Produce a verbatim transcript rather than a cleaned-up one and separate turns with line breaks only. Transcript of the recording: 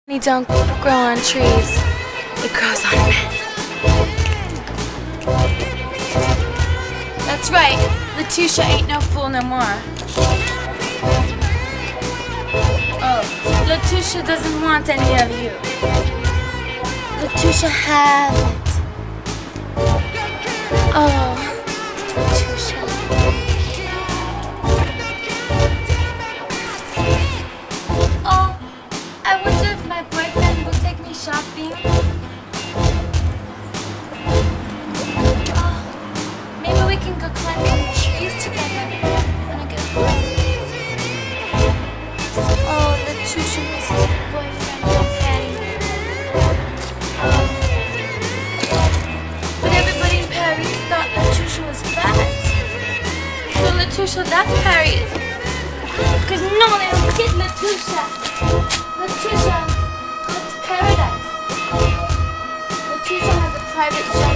They don't grow on trees. It grows on men. That's right. Letitia ain't no fool no more. Oh, Letitia doesn't want any of you. Letitia has it. Oh, Letitia. Oh, I wonder if my boyfriend will take me shopping. Oh, maybe we can go climb some trees together when I get home. Oh, Letitia misses her boyfriend so Patty. Oh. But everybody in Paris thought Letitia was fat. So Letitia left Paris. Because no one will get Letitia. Letitia goes to paradise. Letitia has a private jet.